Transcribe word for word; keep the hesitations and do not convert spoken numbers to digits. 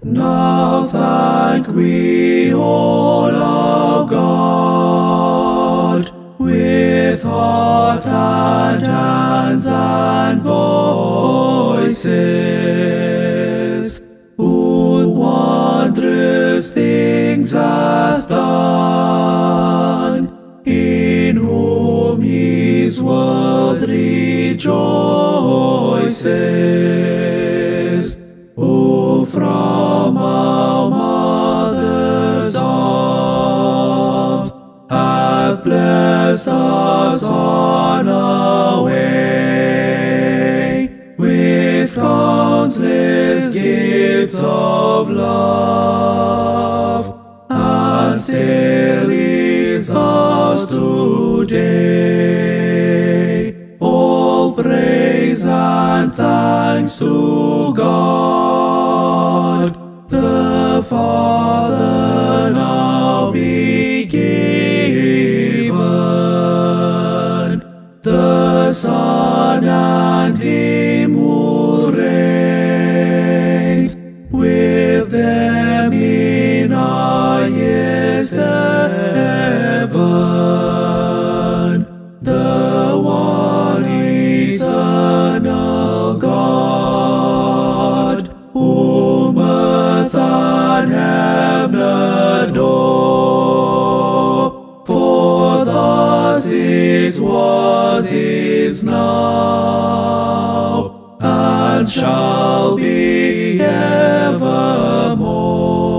Now thank we, O our God, with heart and hands and voices, who wondrous things hath done, in whom his world rejoices. O from our mother's arms hath blessed us on our way with countless gifts of love, and still leads us today. All praise and thanks to God, the Father, now be given, the Son and him who reigns with them in highest heaven, the one eternal God, whom earth and heaven adore. For thus it was, is now, and shall be evermore.